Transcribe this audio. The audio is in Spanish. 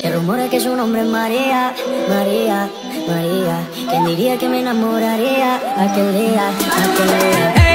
Se rumora que su nombre es María, María, María. ¿Quién diría que me enamoraría aquel día, aquel día?